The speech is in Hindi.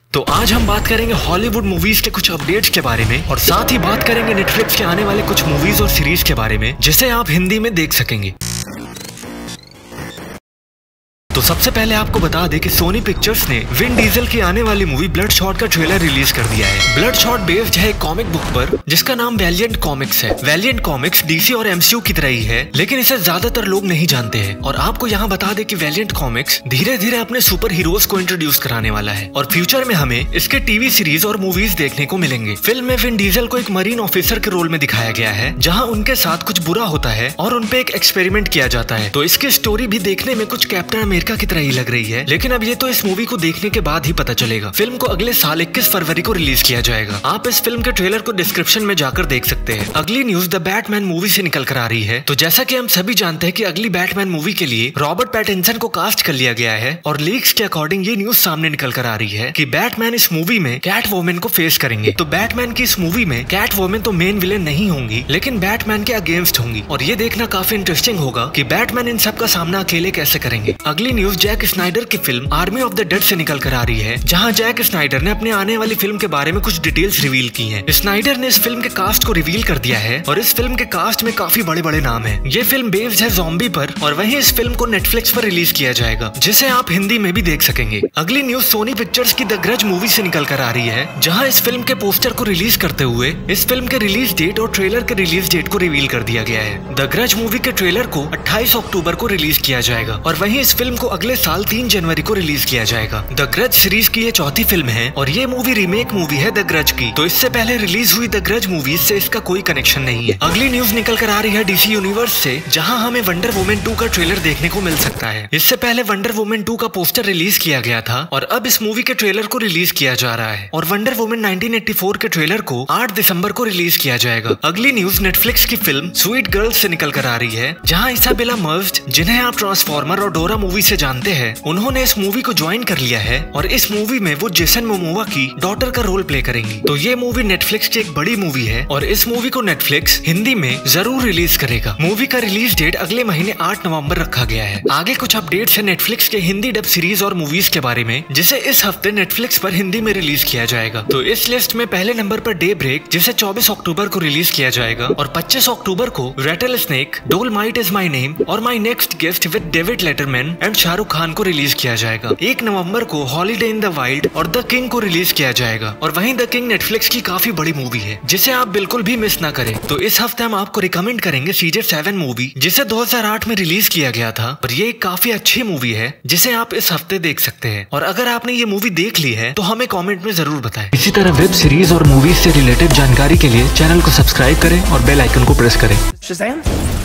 तो आज हम बात करेंगे हॉलीवुड मूवीज के कुछ अपडेट्स के बारे में और साथ ही बात करेंगे नेटफ्लिक्स के आने वाले कुछ मूवीज और सीरीज के बारे में जिसे आप हिंदी में देख सकेंगे। तो सबसे पहले आपको बता दें कि सोनी पिक्चर्स ने विन डीजल की आने वाली मूवी ब्लडशॉट का ट्रेलर रिलीज कर दिया है। ब्लडशॉट बेस्ड है एक कॉमिक बुक पर जिसका नाम वैलिएंट कॉमिक्स है। वैलिएंट कॉमिक्स डीसी और एमसीयू की तरह ही है, लेकिन इसे ज्यादातर लोग नहीं जानते हैं। और आपको यहाँ बता दें कि वैलिएंट कॉमिक्स धीरे धीरे अपने सुपर हीरोज को इंट्रोड्यूस कराने वाला है और फ्यूचर में हमें इसके टीवी सीरीज और मूवीज देखने को मिलेंगे। फिल्म में विन डीजल को एक मरीन ऑफिसर के रोल में दिखाया गया है, जहाँ उनके साथ कुछ बुरा होता है और उनपे एक एक्सपेरिमेंट किया जाता है। तो इसकी स्टोरी भी देखने में कुछ कैप्टन अमेरिका की तरह ही लग रही है, लेकिन अब ये तो इस मूवी को देखने के बाद ही पता चलेगा। फिल्म को अगले साल 21 फरवरी को रिलीज किया जाएगा। आप इस फिल्म के ट्रेलर को डिस्क्रिप्शन में जाकर देख सकते हैं। अगली न्यूज द बैटमैन मूवी से निकल कर आ रही है। तो जैसा कि हम सभी जानते हैं कि अगली बैटमैन मूवी के लिए रॉबर्ट पैटिंसन को कास्ट कर लिया गया है और लीक्स के अकॉर्डिंग ये न्यूज सामने निकल कर आ रही है कि बैटमैन इस मूवी में कैट वोमन को फेस करेंगे। तो बैटमैन की इस मूवी में कैट वोमन तो मेन विलेन नहीं होंगी, लेकिन बैटमैन के अगेंस्ट होंगी और ये देखना काफी इंटरेस्टिंग होगा कि बैटमैन इन सब का सामना अकेले कैसे करेंगे। अगली न्यूज जैक स्नाइडर की film Army of the Dead से निकल कर आ रही है, जहां जैक स्नाइडर ने अपने आने वाली फिल्म के बारे में कुछ डिटेल्स रिवील की हैं। स्नाइडर ने इस फिल्म के कास्ट को रिवील कर दिया है और इस फिल्म के कास्ट में काफी बड़े बड़े नाम हैं। ये फिल्म बेस्ड है ज़ॉम्बी पर और वहीं इस फिल्म को नेटफ्लिक्स पर रिलीज किया जाएगा, जिसे आप हिंदी में भी देख सकेंगे। अगली न्यूज सोनी पिक्चर्स की द ग्रज मूवी से निकल कर आ रही है, जहाँ इस फिल्म के पोस्टर को रिलीज करते हुए इस फिल्म के रिलीज डेट और ट्रेलर के रिलीज डेट को रिवील कर दिया गया है। द ग्रज मूवी के ट्रेलर को 28 अक्टूबर को रिलीज किया जाएगा और वहीं इस फिल्म को अगले साल 3 जनवरी को रिलीज किया जाएगा। द ग्रज सीरीज की ये चौथी फिल्म है और ये मूवी रीमेक मूवी है द ग्रज की। तो इससे पहले रिलीज हुई द ग्रज मूवीज से इसका कोई कनेक्शन नहीं है। अगली न्यूज निकल कर आ रही है डीसी यूनिवर्स से, जहां हमें वंडर वुमन 2 का ट्रेलर देखने को मिल सकता है। इससे पहले वंडर वुमन 2 का पोस्टर रिलीज किया गया था और अब इस मूवी के ट्रेलर को रिलीज किया जा रहा है और वंडर वुमन 1984 के ट्रेलर को 8 दिसंबर को रिलीज किया जाएगा। अगली न्यूज नेटफ्लिक्स की फिल्म स्वीट गर्ल्स से निकल कर आ रही है, जहाँ इसाबेला मर्व्ड, जिन्हें आप ट्रांसफॉर्मर और डोरा मूवी से जानते हैं, उन्होंने इस मूवी को ज्वाइन कर लिया है और इस मूवी में वो जेसन मोमोआ की डॉटर का रोल प्ले करेंगी। तो ये मूवी नेटफ्लिक्स की एक बड़ी मूवी है और इस मूवी को नेटफ्लिक्स हिंदी में जरूर रिलीज करेगा। मूवी का रिलीज डेट अगले महीने 8 नवंबर रखा गया है। आगे कुछ अपडेट्स है नेटफ्लिक्स के हिंदी डब सीरीज और मूवीज के बारे में, जिसे इस हफ्ते नेटफ्लिक्स पर हिंदी में रिलीज किया जाएगा। तो इस लिस्ट में पहले नंबर पर डे ब्रेक, जिसे 24 अक्टूबर को रिलीज किया जाएगा और 25 अक्टूबर को Rattlesnake, Dolemite is my name और My Next Guest with David Letterman and Shahrukh Khan को रिलीज किया जाएगा। 1 नवंबर को हॉलीडे इन द वाइल्ड और द किंग को रिलीज किया जाएगा और वहीं द किंग नेटफ्लिक्स की काफी बड़ी मूवी है, जिसे आप बिल्कुल भी मिस ना करें। तो इस हफ्ते हम आपको रिकमेंड करेंगे CJ7 मूवी, जिसे 2008 में रिलीज किया गया था और ये एक काफी अच्छी मूवी है जिसे आप इस हफ्ते देख सकते हैं। और अगर आपने ये मूवी देख ली है तो हमें कॉमेंट में जरूर बताएं। इसी तरह वेब सीरीज और मूवीज से रिलेटेड जानकारी के लिए चैनल को सब्सक्राइब करें और बेल आइकन को प्रेस करें।